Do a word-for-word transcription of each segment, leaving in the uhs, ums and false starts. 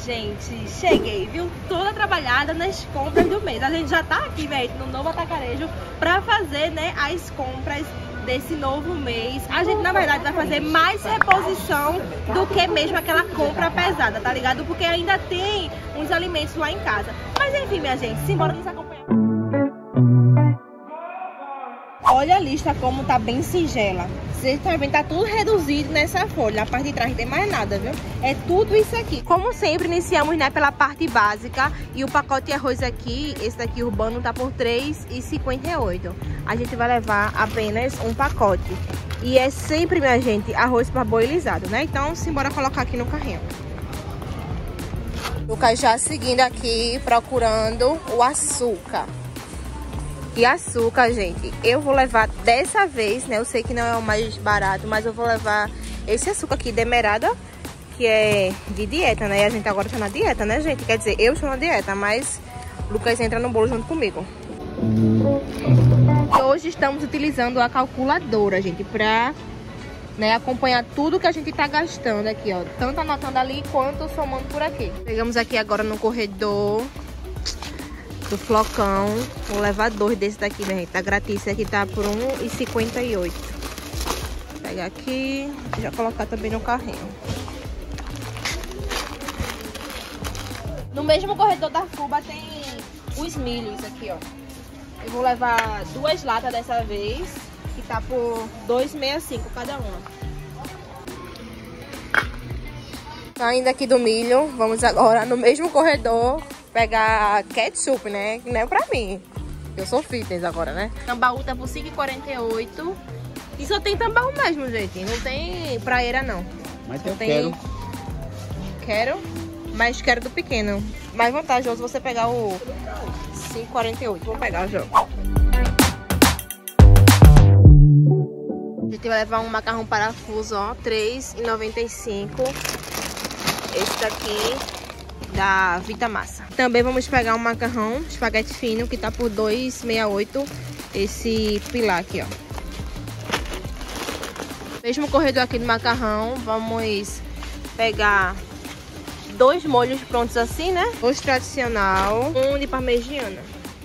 gente, cheguei, viu? Toda trabalhada nas compras do mês. A gente já tá aqui, velho, no Novo Atacarejo pra fazer, né, as compras desse novo mês. A gente, na verdade, vai fazer mais reposição do que mesmo aquela compra pesada, tá ligado? Porque ainda tem uns alimentos lá em casa. Mas enfim, minha gente, simbora nos acompanhar. Olha a lista como tá bem singela. Vocês estão vendo, tá tudo reduzido nessa folha. Na parte de trás não tem mais nada, viu? É tudo isso aqui. Como sempre, iniciamos, né, pela parte básica. E o pacote de arroz aqui, esse daqui urbano, tá por três reais e cinquenta e oito centavos. A gente vai levar apenas um pacote. E é sempre, minha gente, arroz parboilizado, né? Então, simbora colocar aqui no carrinho. Lucas já seguindo aqui, procurando o açúcar. E açúcar, gente, eu vou levar dessa vez, né? Eu sei que não é o mais barato, mas eu vou levar esse açúcar aqui, demerara, que é de dieta, né? E a gente agora tá na dieta, né, gente? Quer dizer, eu estou na dieta, mas o Lucas entra no bolo junto comigo. E hoje estamos utilizando a calculadora, gente, pra, né, acompanhar tudo que a gente tá gastando aqui, ó. Tanto anotando ali, quanto somando por aqui. Chegamos aqui agora no corredor do flocão. Vou levar dois desse daqui, minha gente. Tá grátis. Esse aqui tá por um real e cinquenta e oito centavos. Vou pegar aqui e já colocar também no carrinho. No mesmo corredor da Fuba tem os milhos aqui, ó. Eu vou levar duas latas dessa vez, que tá por dois reais e sessenta e cinco centavos cada uma. Saindo aqui do milho, vamos agora no mesmo corredor pegar ketchup, né? Que não é pra mim. Eu sou fitness agora, né? Tambaú tá por cinco reais e quarenta e oito centavos. E só tem tambaú mesmo, gente. Não tem praeira, não. Mas só eu tem... quero. Quero, mas quero do pequeno. Mais vantajoso você pegar o cinco reais e quarenta e oito centavos. Vou pegar já. A gente vai levar um macarrão parafuso, ó. três reais e noventa e cinco centavos. Esse daqui da Vitamassa. Também vamos pegar um macarrão espaguete fino, que tá por dois reais e sessenta e oito centavos. Esse pilar aqui, ó. Mesmo corredor aqui do macarrão, vamos pegar dois molhos prontos assim, né? Os tradicional, um de parmegiana.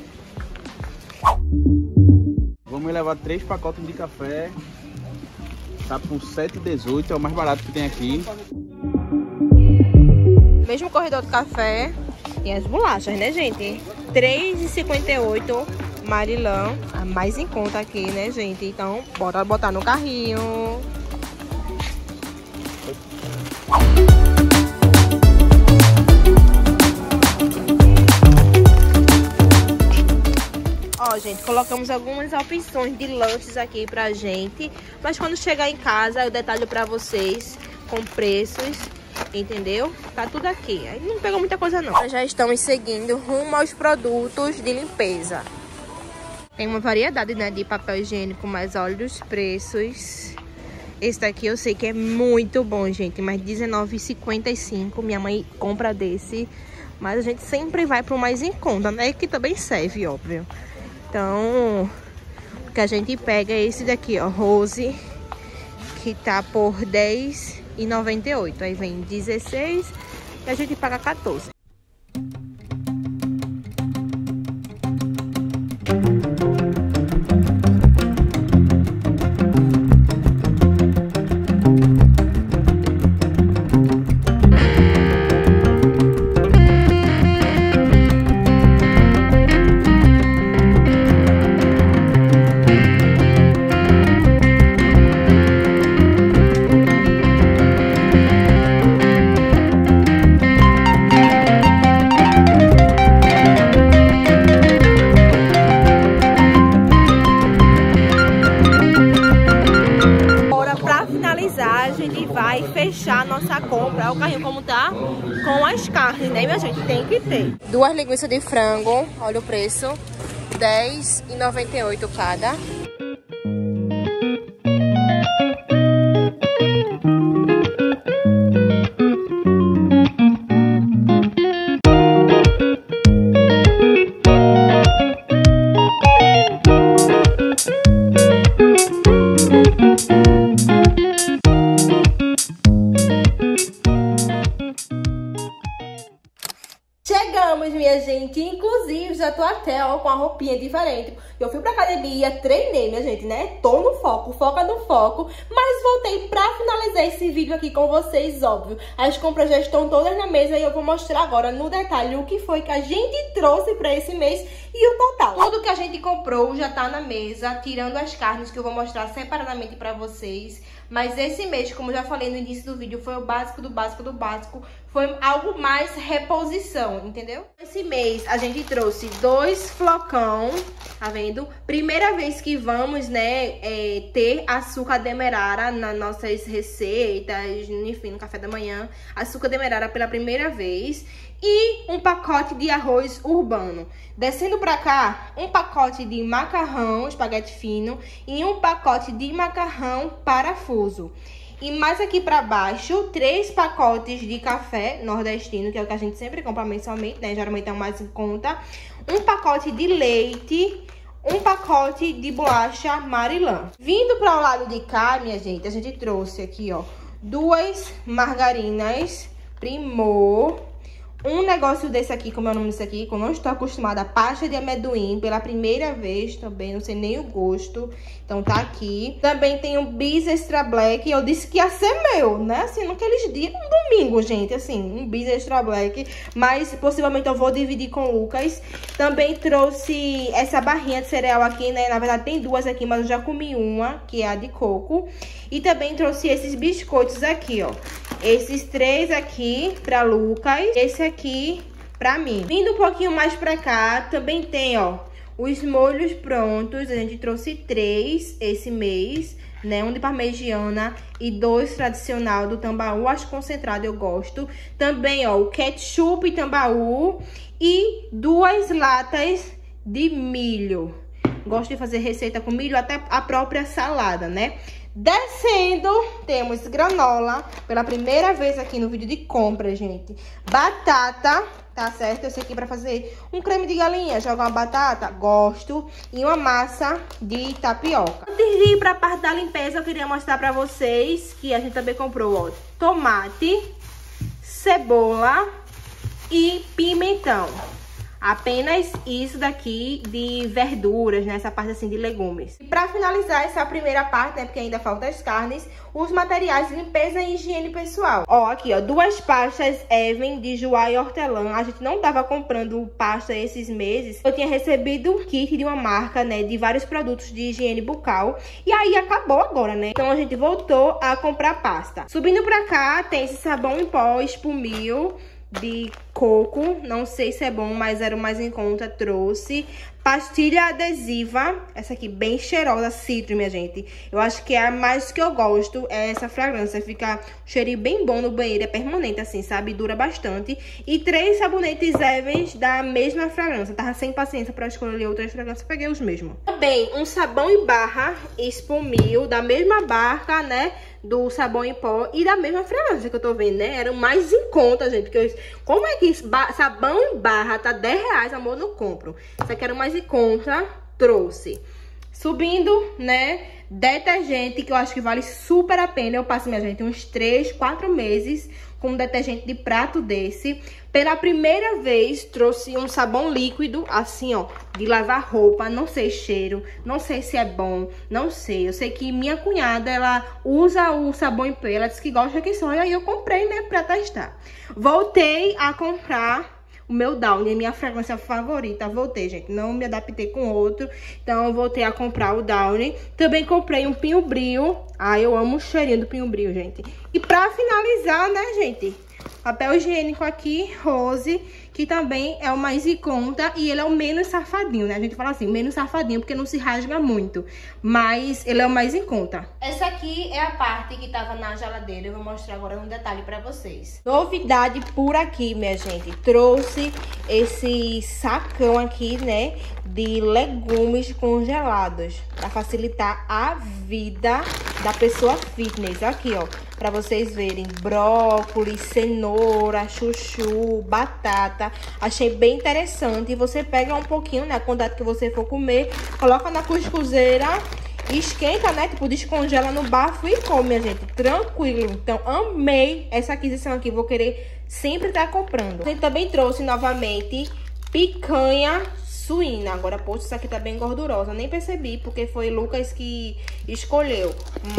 Vamos levar três pacotes de café. Tá por sete reais e dezoito centavos, é o mais barato que tem aqui. Mesmo corredor do café. Tem as bolachas, né, gente? três reais e cinquenta e oito centavos. Marilã, a mais em conta aqui, né, gente? Então, bora botar no carrinho. Ó, gente, colocamos algumas opções de lanches aqui pra gente. Mas quando chegar em casa, eu detalho pra vocês com preços. Entendeu? Tá tudo aqui. Aí não pegou muita coisa não. Já estamos seguindo rumo aos produtos de limpeza. Tem uma variedade, né, de papel higiênico, mas olha os preços. Esse daqui eu sei que é muito bom, gente. Mas dezenove reais e cinquenta e cinco centavos. Minha mãe compra desse. Mas a gente sempre vai pro mais em conta, né? Que também serve, óbvio. Então, o que a gente pega é esse daqui, ó. Rose. Que tá por dez reais e noventa e oito centavos. Aí vem dezesseis e a gente paga quatorze. Vai fechar a nossa compra. Olha o carrinho como tá com as carnes, né, minha gente? Tem que ter. Duas linguiças de frango, olha o preço, dez reais e noventa e oito centavos cada. minha gente. Inclusive, já tô até, ó, com a roupinha diferente. Eu fui pra academia, treinei, minha gente, né? Tô no foco, foca no foco. Mas voltei pra finalizar esse vídeo aqui com vocês, óbvio. As compras já estão todas na mesa e eu vou mostrar agora no detalhe o que foi que a gente trouxe pra esse mês e o total. Tudo que a gente comprou já tá na mesa, tirando as carnes que eu vou mostrar separadamente pra vocês. Mas esse mês, como eu já falei no início do vídeo, foi o básico do básico do básico. Foi algo mais reposição, entendeu? Esse mês a gente trouxe dois flocão, tá vendo? Primeira vez que vamos, né, é, ter açúcar demerara nas nossas receitas, enfim, no café da manhã. Açúcar demerara pela primeira vez. E um pacote de arroz urbano. Descendo pra cá, um pacote de macarrão, espaguete fino, e um pacote de macarrão parafuso. E mais aqui pra baixo, três pacotes de café nordestino, que é o que a gente sempre compra mensalmente, né? Geralmente é o mais em conta. Um pacote de leite, um pacote de bolacha Marilã. Vindo para o lado de cá, minha gente, a gente trouxe aqui, ó, duas margarinas Primor. Um negócio desse aqui, como é o nome desse aqui, que eu não estou acostumada, a pasta de amendoim, pela primeira vez também, não sei nem o gosto. Então tá aqui. Também tem um bis extra black, eu disse que ia ser meu, né? Assim, naqueles dias, um domingo, gente, assim, um bis extra black. Mas possivelmente eu vou dividir com o Lucas. Também trouxe essa barrinha de cereal aqui, né? Na verdade tem duas aqui, mas eu já comi uma, que é a de coco. E também trouxe esses biscoitos aqui, ó. Esses três aqui pra Lucas, esse aqui pra mim. Vindo um pouquinho mais pra cá, também tem, ó, os molhos prontos. A gente trouxe três esse mês, né? Um de parmegiana e dois tradicional do Tambaú. Acho concentrado, eu gosto. Também, ó, o ketchup Tambaú e duas latas de milho. Gosto de fazer receita com milho, até a própria salada, né? Descendo, temos granola, pela primeira vez aqui no vídeo de compra, gente. Batata, tá certo? Esse aqui pra fazer um creme de galinha, jogar uma batata, gosto. E uma massa de tapioca. Antes de ir pra parte da limpeza, eu queria mostrar pra vocês que a gente também comprou, ó, tomate, cebola e pimentão. Apenas isso daqui de verduras, né? Essa parte assim de legumes. E pra finalizar essa primeira parte, né? Porque ainda faltam as carnes, os materiais de limpeza e higiene pessoal. Ó, aqui, ó, duas pastas Even de Joá e Hortelã. A gente não tava comprando pasta esses meses. Eu tinha recebido um kit de uma marca, né? De vários produtos de higiene bucal. E aí acabou agora, né? Então a gente voltou a comprar pasta. Subindo pra cá, tem esse sabão em pó Espumil de coco, não sei se é bom, mas era o mais em conta, trouxe. Pastilha adesiva, essa aqui bem cheirosa, citro, minha gente. Eu acho que é a mais que eu gosto, é essa fragrância, fica um cheirinho bem bom no banheiro, é permanente assim, sabe? Dura bastante. E três sabonetes Evans da mesma fragrância, tava sem paciência pra escolher outras fragrâncias, peguei os mesmos. Também um sabão em barra Espumil, da mesma barca, né? Do sabão em pó e da mesma fragrância que eu tô vendo, né? Era o mais em conta, gente, porque eu... Como é que sabão em barra tá dez reais, amor, não compro. Isso aqui era o mais em conta, trouxe. Subindo, né, detergente, que eu acho que vale super a pena. Eu passo, minha gente, uns três, quatro meses com um detergente de prato desse. Pela primeira vez, trouxe um sabão líquido, assim, ó, de lavar roupa. Não sei cheiro, não sei se é bom, não sei. Eu sei que minha cunhada, ela usa o sabão em pé, ela disse que gosta que só, e aí eu comprei, né, pra testar. Voltei a comprar o meu Downy, minha fragrância favorita. Voltei, gente, não me adaptei com outro, então eu voltei a comprar o Downy. Também comprei um Pinho Brio. Ah, eu amo o cheirinho do Pinho Brio, gente. E pra finalizar, né, gente, papel higiênico aqui, Rose, que também é o mais em conta e ele é o menos safadinho, né? A gente fala assim, menos safadinho, porque não se rasga muito, mas ele é o mais em conta. Essa aqui é a parte que tava na geladeira, eu vou mostrar agora um detalhe pra vocês. Novidade por aqui, minha gente, trouxe esse sacão aqui, né, de legumes congelados, pra facilitar a vida da pessoa fitness. Aqui, ó, pra vocês verem, brócolis, cenoura, chuchu, batata. Achei bem interessante. E você pega um pouquinho, né, a quantidade que você for comer, coloca na cuscuzeira, esquenta, né, tipo, descongela no bafo e come, minha gente, tranquilo. Então, amei essa aquisição aqui, vou querer sempre estar comprando. A gente também trouxe novamente picanha suína. Agora, poxa, isso aqui tá bem gordurosa. Nem percebi, porque foi Lucas que escolheu.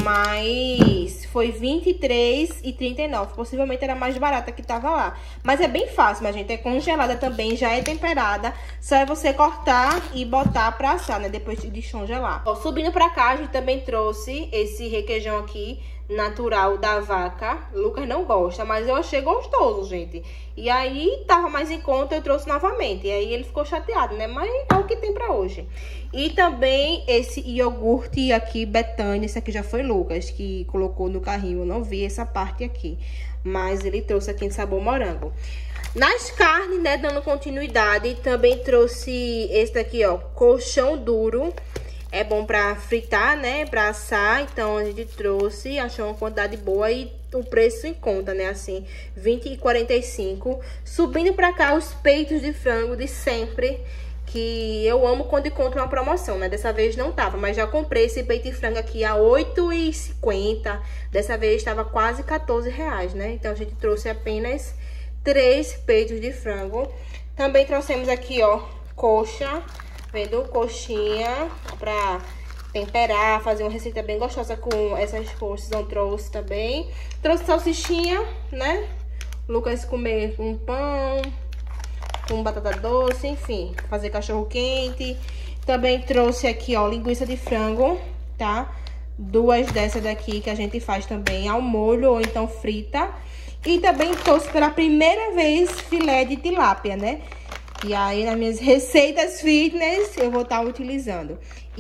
Mas foi vinte e três reais e trinta e nove centavos. Possivelmente era mais barata que tava lá. Mas é bem fácil, minha gente. É congelada também, já é temperada. Só é você cortar e botar pra assar, né? Depois de descongelar. Ó, subindo pra cá, a gente também trouxe esse requeijão aqui, natural da vaca. Lucas não gosta, mas eu achei gostoso, gente. E aí, tava mais em conta, eu trouxe novamente. E aí, ele ficou chateado, né? Mas é o que tem pra hoje. E também esse iogurte aqui, Betânia. Esse aqui já foi Lucas que colocou no carrinho. Eu não vi essa parte aqui. Mas ele trouxe aqui em sabor morango. Nas carnes, né, dando continuidade, também trouxe esse daqui, ó, colchão duro. É bom pra fritar, né? Pra assar. Então, a gente trouxe, achou uma quantidade boa e o preço em conta, né? Assim, vinte e quarenta e cinco. Subindo pra cá, os peitos de frango de sempre, que eu amo quando encontro uma promoção, né? Dessa vez não tava, mas já comprei esse peito de frango aqui a oito e cinquenta. Dessa vez estava quase quatorze reais, né? Então, a gente trouxe apenas três peitos de frango. Também trouxemos aqui, ó, coxa. Vendo? Coxinha pra temperar, fazer uma receita bem gostosa com essas coxas. Eu trouxe também. Trouxe salsichinha, né? Lucas comer com pão, com batata doce, enfim. Fazer cachorro quente. Também trouxe aqui, ó, linguiça de frango, tá? Duas dessas daqui que a gente faz também ao molho ou então frita. E também trouxe pela primeira vez filé de tilápia, né? E aí, nas minhas receitas fitness, eu vou estar utilizando.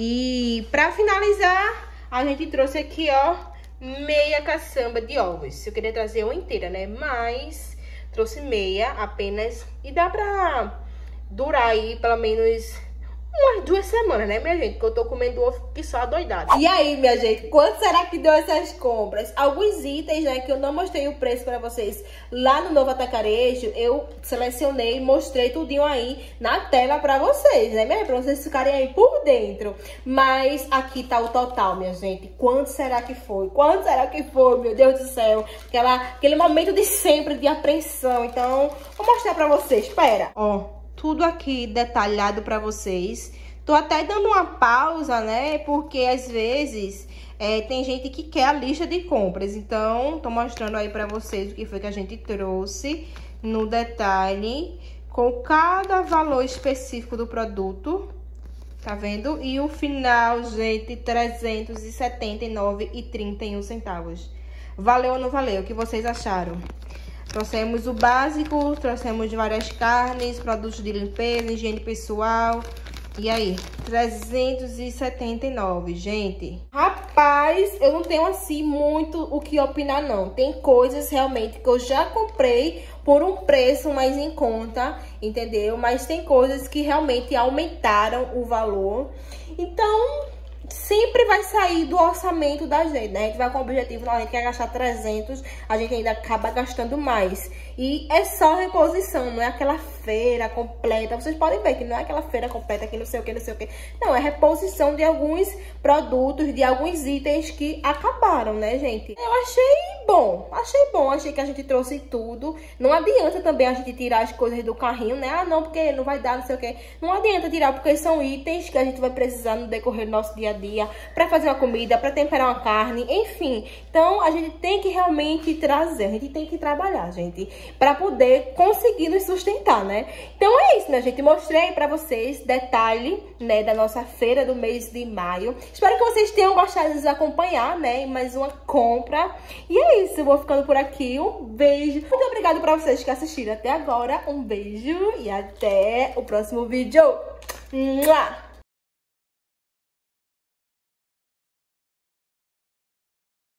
E pra finalizar, a gente trouxe aqui, ó, meia caçamba de ovos. Eu queria trazer uma inteira, né? Mas trouxe meia apenas. E dá pra durar aí pelo menos umas duas semanas, né, minha gente? Que eu tô comendo ovo que só adoidado. E aí, minha gente, quanto será que deu essas compras? Alguns itens, né, que eu não mostrei o preço pra vocês lá no Novo Atacarejo, eu selecionei e mostrei tudinho aí na tela pra vocês, né, minha gente? Pra vocês ficarem aí por dentro. Mas aqui tá o total, minha gente. Quanto será que foi? Quanto será que foi, meu Deus do céu? Aquela, aquele momento de sempre, de apreensão. Então, vou mostrar pra vocês. Espera. Ó. Tudo aqui detalhado pra vocês. Tô até dando uma pausa, né? Porque às vezes é, tem gente que quer a lista de compras. Então, tô mostrando aí pra vocês o que foi que a gente trouxe no detalhe, com cada valor específico do produto. Tá vendo? E o final, gente, trezentos e setenta e nove reais e trinta e um centavos. Valeu ou não valeu? O que vocês acharam? Trouxemos o básico, trouxemos várias carnes, produtos de limpeza, higiene pessoal. E aí, trezentos e setenta e nove, gente. Rapaz, eu não tenho assim muito o que opinar não. Tem coisas realmente que eu já comprei por um preço mais em conta, entendeu? Mas tem coisas que realmente aumentaram o valor. Então, sempre vai sair do orçamento da gente, né? A gente vai com o objetivo, não, a gente quer gastar trezentos, a gente ainda acaba gastando mais. E é só reposição, não é aquela feira completa. Vocês podem ver que não é aquela feira completa que não sei o que, não sei o que. Não, é reposição de alguns produtos, de alguns itens que acabaram, né, gente? Eu achei bom, achei bom, achei que a gente trouxe tudo. Não adianta também a gente tirar as coisas do carrinho, né? Ah, não, porque não vai dar, não sei o que. Não adianta tirar, porque são itens que a gente vai precisar no decorrer do nosso dia a dia, pra fazer uma comida, pra temperar uma carne, enfim. Então, a gente tem que realmente trazer, a gente tem que trabalhar, gente, pra poder conseguir nos sustentar, né? Então, é isso, né, gente? Mostrei pra vocês detalhe, né, da nossa feira do mês de maio. Espero que vocês tenham gostado de nos acompanhar, né, em mais uma compra. E é isso, eu vou ficando por aqui. Um beijo. Muito obrigada pra vocês que assistiram até agora. Um beijo e até o próximo vídeo. Mua!